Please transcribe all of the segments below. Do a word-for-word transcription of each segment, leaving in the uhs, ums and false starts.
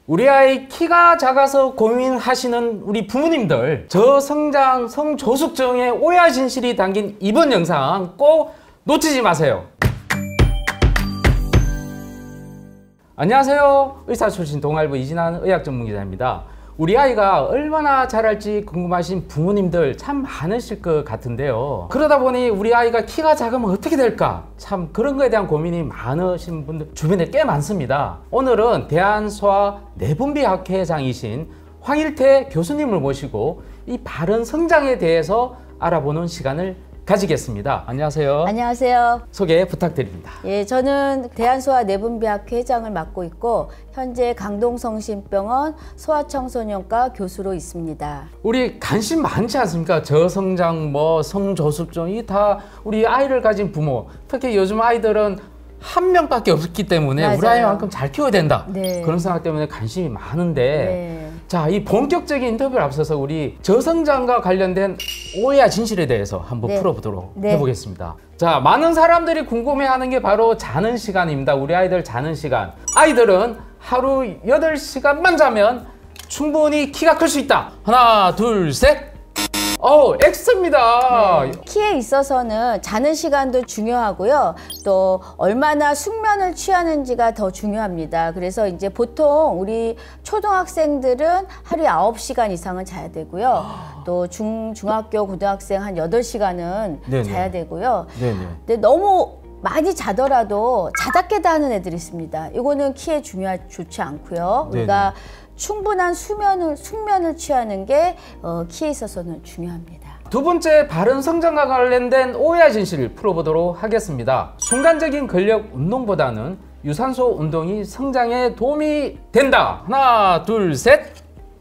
우리 아이 키가 작아서 고민하시는 우리 부모님들, 저성장 성조숙증의 오해와 진실이 담긴 이번 영상 꼭 놓치지 마세요. 안녕하세요. 의사 출신 동아일보 이진환 의학전문기자입니다. 우리 아이가 얼마나 자랄지 궁금하신 부모님들 참 많으실 것 같은데요. 그러다 보니 우리 아이가 키가 작으면 어떻게 될까? 참 그런 거에 대한 고민이 많으신 분들 주변에 꽤 많습니다. 오늘은 대한소아내분비학회장이신 황일태 교수님을 모시고 이 바른 성장에 대해서 알아보는 시간을 가지겠습니다. 안녕하세요. 안녕하세요. 소개 부탁드립니다. 예, 저는 대한소아내분비학회 회장을 맡고 있고 현재 강동성심병원 소아청소년과 교수로 있습니다. 우리 관심 많지 않습니까? 저성장, 뭐 성조숙증, 이 다 우리 아이를 가진 부모, 특히 요즘 아이들은 한 명밖에 없기 때문에 맞아요. 우리 아이만큼 잘 키워야 된다. 네. 그런 생각 때문에 관심이 많은데 네. 자, 이 본격적인 인터뷰를 앞서서 우리 저성장과 관련된 오해와 진실에 대해서 한번 네. 풀어보도록 네. 해보겠습니다. 자, 많은 사람들이 궁금해하는 게 바로 자는 시간입니다. 우리 아이들 자는 시간. 아이들은 하루 여덟 시간만 자면 충분히 키가 클 수 있다. 하나, 둘, 셋. 어, X입니다. 네. 키에 있어서는 자는 시간도 중요하고요. 또 얼마나 숙면을 취하는지가 더 중요합니다. 그래서 이제 보통 우리 초등학생들은 하루에 아홉 시간 이상은 자야 되고요. 또 중, 중학교, 고등학생 한 여덟 시간은 네네. 자야 되고요. 네네. 근데 너무 많이 자더라도 자다 깨다 하는 애들이 있습니다. 이거는 키에 중요하, 좋지 않고요. 우리가 네네. 충분한 수면을, 숙면을 취하는 게 어, 키에 있어서는 중요합니다. 두 번째, 바른 성장과 관련된 오해와 진실을 풀어보도록 하겠습니다. 순간적인 근력 운동보다는 유산소 운동이 성장에 도움이 된다. 하나, 둘, 셋.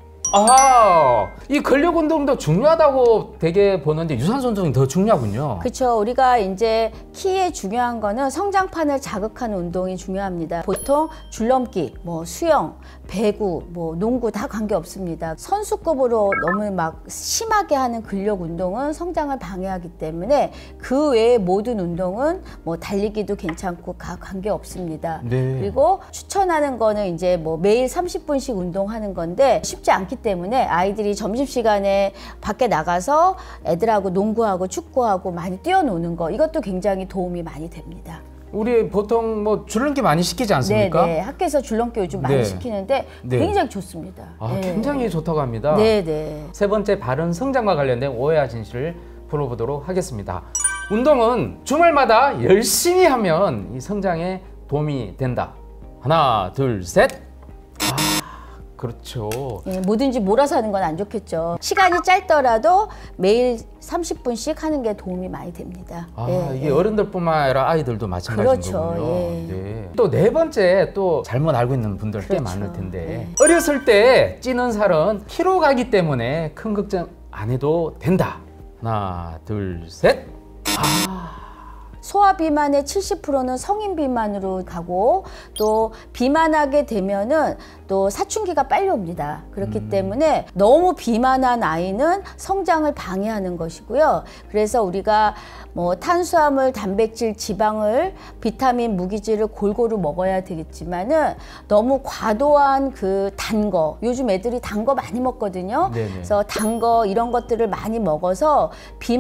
아하, 이 근력 운동도 중요하다고 되게 보는데 유산소 운동이 더 중요하군요. 그렇죠. 우리가 이제 키에 중요한 거는 성장판을 자극하는 운동이 중요합니다. 보통 줄넘기, 뭐 수영, 배구, 뭐 농구 다 관계없습니다. 선수급으로 너무 막 심하게 하는 근력 운동은 성장을 방해하기 때문에 그 외의 모든 운동은 뭐 달리기도 괜찮고 다 관계없습니다. 네. 그리고 추천하는 거는 이제 뭐 매일 삼십 분씩 운동하는 건데 쉽지 않기 때문에 아이들이 점심시간에 밖에 나가서 애들하고 농구하고 축구하고 많이 뛰어노는 거, 이것도 굉장히 도움이 많이 됩니다. 우리 보통 뭐 줄넘기 많이 시키지 않습니까? 네네. 학교에서 줄넘기 요즘 많이 네. 시키는데 네. 굉장히 좋습니다. 아, 네. 굉장히 좋다고 합니다. 네네. 세 번째, 바른 성장과 관련된 오해와 진실을 풀어보도록 하겠습니다. 운동은 주말마다 열심히 하면 이 성장에 도움이 된다. 하나, 둘, 셋. 아, 그렇죠. 예, 뭐든지 몰아서 하는 건 안 좋겠죠. 시간이 짧더라도 매일 삼십 분씩 하는 게 도움이 많이 됩니다. 아, 예, 이게 예. 어른들뿐만 아니라 아이들도 마찬가지인 그렇죠. 거군요. 예. 네. 또 네 번째, 또 잘못 알고 있는 분들 꽤 그렇죠. 많을 텐데 예. 어렸을 때 찌는 살은 피로 가기 때문에 큰 걱정 안 해도 된다. 하나, 둘, 셋. 아. 소아 비만의 칠십 퍼센트는 성인 비만으로 가고 또 비만하게 되면은 또 사춘기가 빨리 옵니다. 그렇기 음. 때문에 너무 비만한 아이는 성장을 방해하는 것이고요. 그래서 우리가 뭐 탄수화물, 단백질, 지방을, 비타민, 무기질을 골고루 먹어야 되겠지만은 너무 과도한 그 단 거, 요즘 애들이 단 거 많이 먹거든요. 네네. 그래서 단 거 이런 것들을 많이 먹어서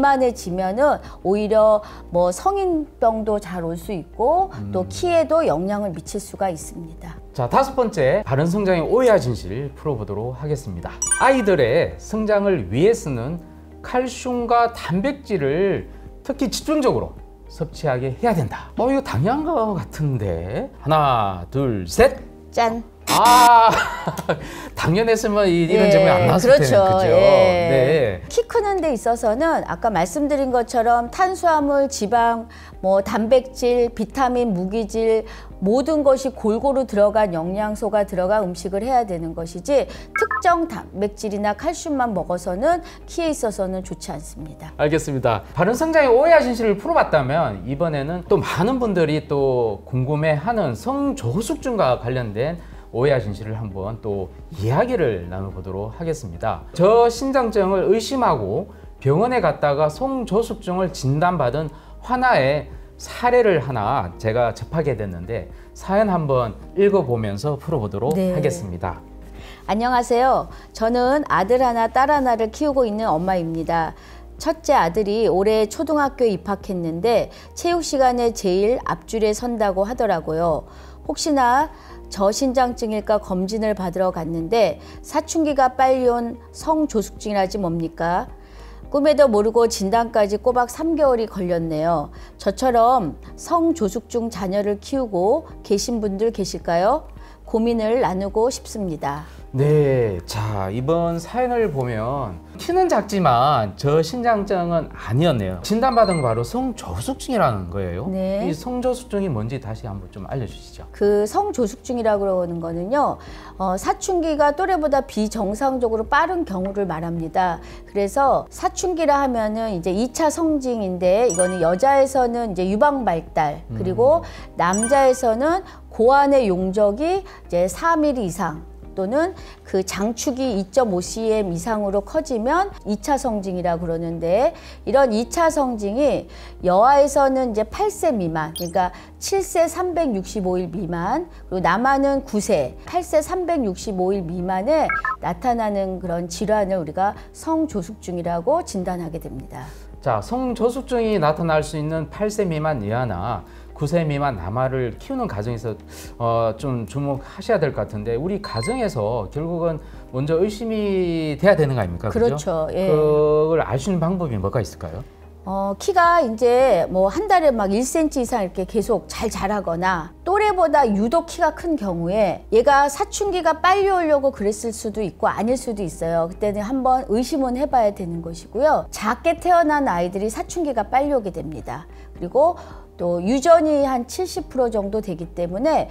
비만해지면은 오히려 뭐 성인병도 잘 올 수 있고 음. 또 키에도 영향을 미칠 수가 있습니다. 자, 다섯 번째, 바른 성장의 오해와 진실 풀어보도록 하겠습니다. 아이들의 성장을 위해 쓰는 칼슘과 단백질을 특히 집중적으로 섭취하게 해야 된다. 어, 이거 당연한 것 같은데. 하나, 둘, 셋. 짠! 아, 당연했으면 이, 이런 예, 점이 안 나왔을 그렇죠. 텐데, 그죠? 예. 네. 키 크는 데 있어서는 아까 말씀드린 것처럼 탄수화물, 지방, 뭐 단백질, 비타민, 무기질 모든 것이 골고루 들어간 영양소가 들어간 음식을 해야 되는 것이지 특정 단백질이나 칼슘만 먹어서는 키에 있어서는 좋지 않습니다. 알겠습니다. 바른 성장의 오해와 진실을 풀어봤다면 이번에는 또 많은 분들이 또 궁금해하는 성조숙증과 관련된 오해와 진실을 한번 또 이야기를 나눠보도록 하겠습니다. 저신장증을 의심하고 병원에 갔다가 성조숙증을 진단받은 환아의 사례를 하나 제가 접하게 됐는데 사연 한번 읽어보면서 풀어보도록 네. 하겠습니다. 안녕하세요. 저는 아들 하나, 딸 하나를 키우고 있는 엄마입니다. 첫째 아들이 올해 초등학교에 입학했는데 체육 시간에 제일 앞줄에 선다고 하더라고요. 혹시나 저신장증일까 검진을 받으러 갔는데 사춘기가 빨리 온 성조숙증이라지 뭡니까? 꿈에도 모르고 진단까지 꼬박 삼 개월이 걸렸네요. 저처럼 성조숙증 자녀를 키우고 계신 분들 계실까요? 고민을 나누고 싶습니다. 네, 자 이번 사연을 보면 키는 작지만 저신장증은 아니었네요. 진단받은 거 바로 성조숙증이라는 거예요. 네. 이 성조숙증이 뭔지 다시 한번 좀 알려주시죠. 그 성조숙증이라고 그러는 거는요, 어, 사춘기가 또래보다 비정상적으로 빠른 경우를 말합니다. 그래서 사춘기라 하면은 이제 이 차 성징인데 이거는 여자에서는 이제 유방 발달, 그리고 음. 남자에서는 고환의 용적이 이제 사 밀리미터 이상 또는 그 장축이 이 점 오 씨엠 이상으로 커지면 이 차 성징이라고 그러는데, 이런 이 차 성징이 여아에서는 이제 팔 세 미만, 그러니까 칠 세 삼백육십오 일 미만, 그리고 남아는 구 세, 팔 세 삼백육십오 일 미만에 나타나는 그런 질환을 우리가 성조숙증이라고 진단하게 됩니다. 자, 성조숙증이 나타날 수 있는 팔 세 미만 이하나 구 세 미만 남아를 키우는 가정에서 어, 좀 주목하셔야 될 것 같은데, 우리 가정에서 결국은 먼저 의심이 돼야 되는 거 아닙니까? 그렇죠. 그죠? 예. 그걸 알 수 있는 방법이 뭐가 있을까요? 어, 키가 이제 뭐 한 달에 막 일 센티미터 이상 이렇게 계속 잘 자라거나 또래보다 유독 키가 큰 경우에 얘가 사춘기가 빨리 오려고 그랬을 수도 있고 아닐 수도 있어요. 그때는 한번 의심은 해봐야 되는 것이고요. 작게 태어난 아이들이 사춘기가 빨리 오게 됩니다. 그리고 또 유전이 한 칠십 퍼센트 정도 되기 때문에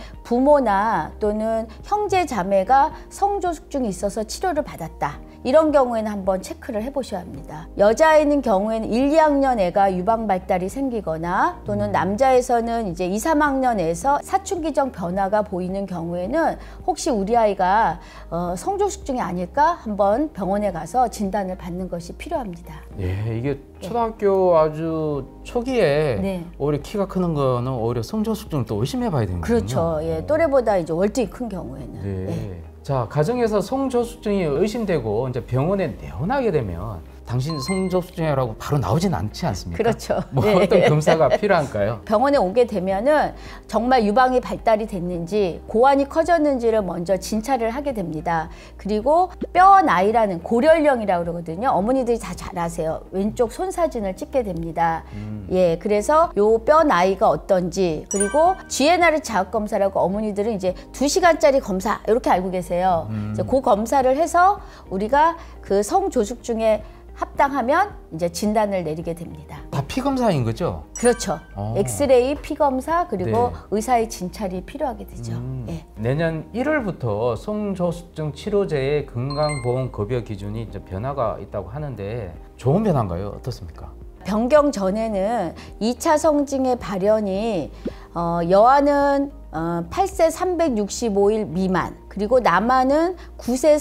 부모나 또는 형제 자매가 성조숙증이 있어서 치료를 받았다, 이런 경우에는 한번 체크를 해보셔야 합니다. 여자아이는 경우에는 일, 이 학년 애가 유방 발달이 생기거나 또는 남자에서는 이제 이, 삼 학년에서 사춘기적 변화가 보이는 경우에는 혹시 우리 아이가 어, 성조숙증이 아닐까 한번 병원에 가서 진단을 받는 것이 필요합니다. 예, 이게 초등학교 아주 초기에 네. 오히려 키가 크는 거는 오히려 성조숙증을 또 의심해 봐야 되는군요. 그렇죠. 예, 또래보다 이제 월등히 큰 경우에는. 네. 예. 자, 가정에서 성조숙증이 의심되고 이제 병원에 내원하게 되면 당신 성조숙증이라고 바로 나오진 않지 않습니까? 그렇죠. 뭐 네. 어떤 검사가 필요한가요? 병원에 오게 되면은 정말 유방이 발달이 됐는지 고환이 커졌는지를 먼저 진찰을 하게 됩니다. 그리고 뼈 나이라는 고련령이라고 그러거든요. 어머니들이 다 잘 아세요. 왼쪽 손 사진을 찍게 됩니다. 음. 예, 그래서 요 뼈 나이가 어떤지, 그리고 지에나르 자극 검사라고 어머니들은 이제 두 시간짜리 검사 이렇게 알고 계세요. 음. 이제 그 검사를 해서 우리가 그 성조숙증에 합당하면 이제 진단을 내리게 됩니다. 다 피검사인 거죠? 그렇죠. 오. 엑스레이, 피검사, 그리고 네. 의사의 진찰이 필요하게 되죠. 음. 예. 내년 일월부터 성조숙증 치료제의 건강보험급여 기준이 이제 변화가 있다고 하는데 좋은 변화인가요? 어떻습니까? 변경 전에는 이 차 성징의 발현이 어, 여아는 어, 팔 세 삼백육십오 일 미만, 그리고 남아는 구 세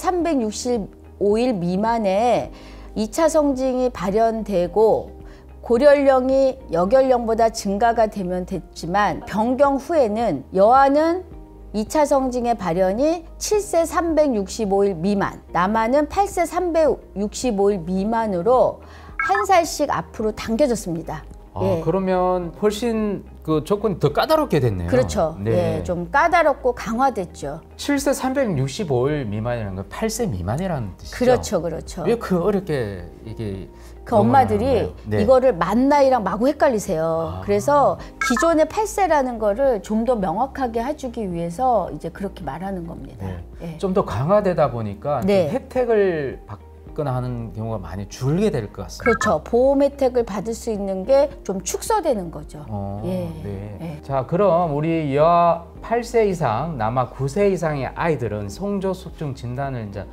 삼백육십오 일 미만에 이 차 성징이 발현되고 고련령이 여결령보다 증가가 되면 됐지만, 변경 후에는 여아는 이 차 성징의 발현이 칠 세 삼백육십오 일 미만, 남아는 팔 세 삼백육십오 일 미만으로 한 살씩 앞으로 당겨졌습니다. 아, 예. 그러면 훨씬 그 조건이 더 까다롭게 됐네요. 그렇죠. 네. 예, 좀 까다롭고 강화됐죠. 칠 세 삼백육십오 일 미만이라는 건 팔 세 미만이라는 뜻이죠. 그렇죠, 그렇죠. 왜 그 어렵게 이게 그 엄마들이 네. 이거를 만 나이랑 마구 헷갈리세요. 아. 그래서 기존의 팔 세라는 거를 좀 더 명확하게 해주기 위해서 이제 그렇게 말하는 겁니다. 네. 예. 좀 더 강화되다 보니까 네. 좀 혜택을 받거나 하는 경우가 많이 줄게 될 것 같습니다. 그렇죠. 보험 혜택을 받을 수 있는 게 좀 축소되는 거죠. 어, 예. 네. 예. 자, 그럼 우리 여아 팔 세 이상, 남아 구 세 이상의 아이들은 성조숙증 진단을 이제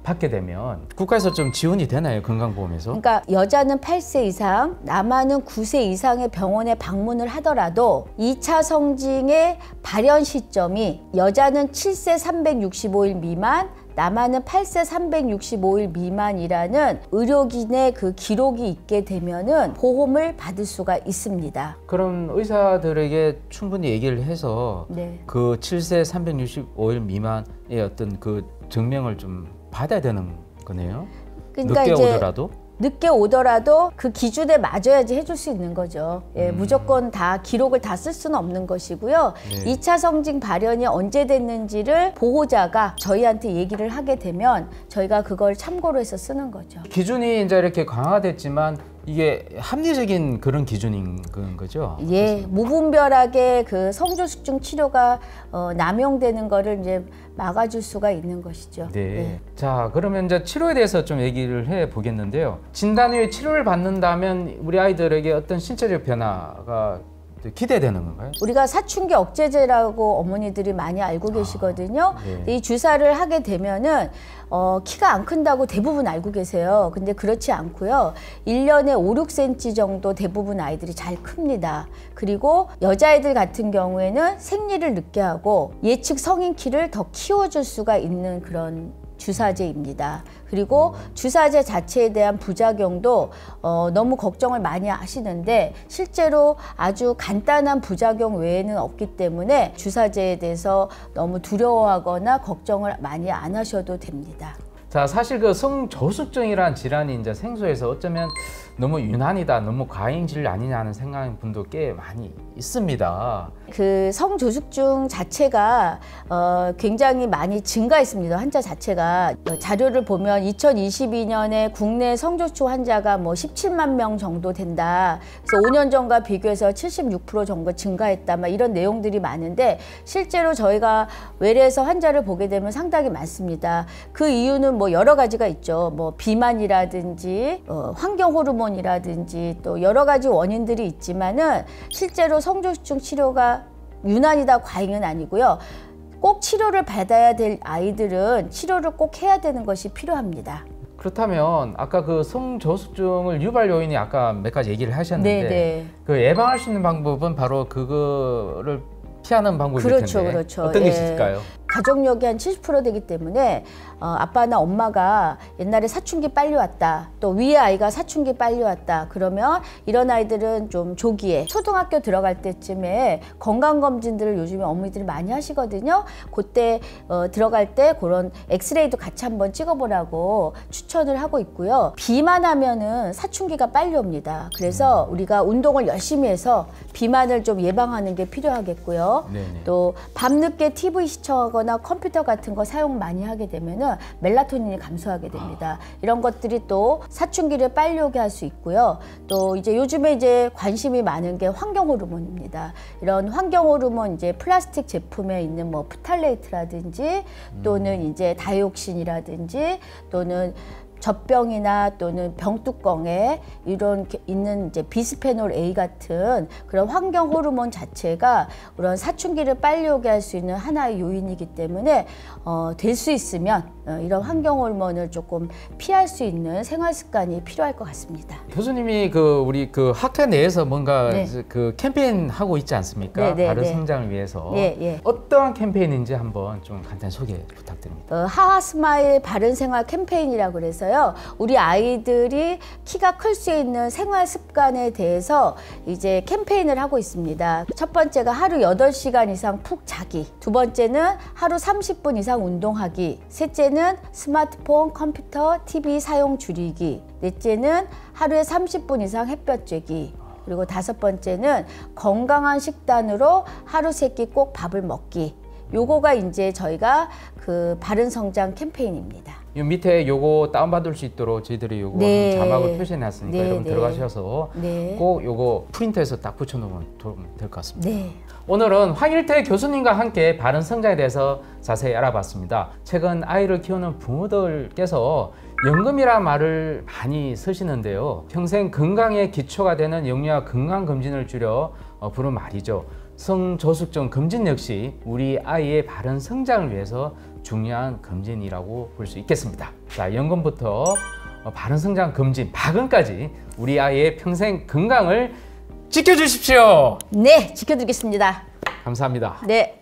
받게 되면 국가에서 좀 지원이 되나요? 건강보험에서? 그러니까 여자는 팔 세 이상, 남아는 구 세 이상의 병원에 방문을 하더라도 이 차 성징의 발현 시점이 여자는 칠 세 삼백육십오 일 미만, 남아는 팔 세 삼백육십오 일 미만이라는 의료진의 그 기록이 있게 되면은 보험을 받을 수가 있습니다. 그럼 의사들에게 충분히 얘기를 해서 네. 그 칠 세 삼백육십오 일 미만의 어떤 그 증명을 좀 받아야 되는 거네요. 그러니까 늦게 이제 오더라도. 늦게 오더라도 그 기준에 맞아야지 해줄 수 있는 거죠. 예, 음. 무조건 다 기록을 다 쓸 수는 없는 것이고요. 네. 이 차 성징 발현이 언제 됐는지를 보호자가 저희한테 얘기를 하게 되면 저희가 그걸 참고로 해서 쓰는 거죠. 기준이 이제 이렇게 강화됐지만 이게 합리적인 그런 기준인 그런 거죠? 예, 무분별하게 그 성조숙중 치료가 어, 남용되는 거를 이제 막아줄 수가 있는 것이죠. 네. 예. 자, 그러면 이제 치료에 대해서 좀 얘기를 해 보겠는데요. 진단 후에 치료를 받는다면 우리 아이들에게 어떤 신체적 변화가 기대되는 건가요? 우리가 사춘기 억제제라고 어머니들이 많이 알고 계시거든요. 아, 네. 이 주사를 하게 되면은 어, 키가 안 큰다고 대부분 알고 계세요. 근데 그렇지 않고요. 일 년에 오, 육 센티미터 정도 대부분 아이들이 잘 큽니다. 그리고 여자아이들 같은 경우에는 생리를 늦게 하고 예측 성인 키를 더 키워줄 수가 있는 그런 주사제입니다. 그리고 주사제 자체에 대한 부작용도 어, 너무 걱정을 많이 하시는데 실제로 아주 간단한 부작용 외에는 없기 때문에 주사제에 대해서 너무 두려워하거나 걱정을 많이 안 하셔도 됩니다. 자, 사실 그 성저숙증이라는 질환이 이제 생소해서 어쩌면 너무 유난이다, 너무 과잉질 아니냐는 생각하는 분도 꽤 많이 있습니다. 그 성조숙증 자체가 어, 굉장히 많이 증가했습니다. 환자 자체가 자료를 보면 이천이십이 년에 국내 성조숙 환자가 뭐 십칠만 명 정도 된다. 그래서 오 년 전과 비교해서 칠십육 퍼센트 정도 증가했다. 막 이런 내용들이 많은데 실제로 저희가 외래에서 환자를 보게 되면 상당히 많습니다. 그 이유는 뭐 여러 가지가 있죠. 뭐 비만이라든지 어, 환경 호르몬이라든지 또 여러 가지 원인들이 있지만은 실제로 성조숙증 치료가 유난이다 과잉은 아니고요. 꼭 치료를 받아야 될 아이들은 치료를 꼭 해야 되는 것이 필요합니다. 그렇다면 아까 그 성저숙증을 유발 요인이 아까 몇 가지 얘기를 하셨는데 네네. 그 예방할 수 있는 방법은 바로 그거를 피하는 방법일 그렇죠, 텐데 그렇죠. 어떤 게 예. 있을까요? 가족력이 한 칠십 퍼센트 되기 때문에 어, 아빠나 엄마가 옛날에 사춘기 빨리 왔다, 또 위에 아이가 사춘기 빨리 왔다 그러면 이런 아이들은 좀 조기에 초등학교 들어갈 때쯤에 건강검진들을 요즘에 어머니들이 많이 하시거든요. 그때 어, 들어갈 때 그런 엑스레이도 같이 한번 찍어보라고 추천을 하고 있고요. 비만하면은 사춘기가 빨리 옵니다. 그래서 우리가 운동을 열심히 해서 비만을 좀 예방하는 게 필요하겠고요. 네네. 또 밤늦게 티비 시청하거나 컴퓨터 같은 거 사용 많이 하게 되면은 멜라토닌이 감소하게 됩니다. 이런 것들이 또 사춘기를 빨리 오게 할 수 있고요. 또 이제 요즘에 이제 관심이 많은 게 환경 호르몬입니다. 이런 환경 호르몬 이제 플라스틱 제품에 있는 뭐 프탈레이트라든지 또는 이제 다이옥신이라든지 또는 젖병이나 또는 병뚜껑에 이런 게 있는 이제 비스페놀 A 같은 그런 환경 호르몬 자체가 그런 사춘기를 빨리 오게 할 수 있는 하나의 요인이기 때문에 어, 될 수 있으면 어, 이런 환경 호르몬을 조금 피할 수 있는 생활 습관이 필요할 것 같습니다. 교수님이 그 우리 그 학회 내에서 뭔가 네. 그 캠페인 하고 있지 않습니까? 네, 네, 바른 네. 성장을 위해서 예, 예. 어떠한 캠페인인지 한번 좀 간단히 소개 부탁드립니다. 어, 하하 스마일 바른 생활 캠페인이라고 그래서요. 우리 아이들이 키가 클 수 있는 생활 습관에 대해서 이제 캠페인을 하고 있습니다. 첫 번째가 하루 여덟 시간 이상 푹 자기. 두 번째는 하루 삼십 분 이상 운동하기. 셋째는 스마트폰, 컴퓨터, 티비 사용 줄이기. 넷째는 하루에 삼십 분 이상 햇볕 쬐기. 그리고 다섯 번째는 건강한 식단으로 하루 세 끼 꼭 밥을 먹기. 요거가 이제 저희가 그 바른 성장 캠페인입니다. 이 밑에 요거 다운받을 수 있도록 저희들이 요거 네. 자막을 표시해놨으니까 네, 여러분 네. 들어가셔서 네. 꼭 요거 프린트해서 딱 붙여놓으면 될 것 같습니다. 네. 오늘은 황일태 교수님과 함께 바른 성장에 대해서 자세히 알아봤습니다. 최근 아이를 키우는 부모들께서 연금이란 말을 많이 쓰시는데요. 평생 건강의 기초가 되는 영유아 건강검진을 줄여 어, 부른 말이죠. 성저숙증 검진 역시 우리 아이의 바른 성장을 위해서 중요한 검진이라고 볼 수 있겠습니다. 자, 연금부터 바른 성장 검진, 박은까지 우리 아이의 평생 건강을 지켜주십시오. 네, 지켜드리겠습니다. 감사합니다. 네.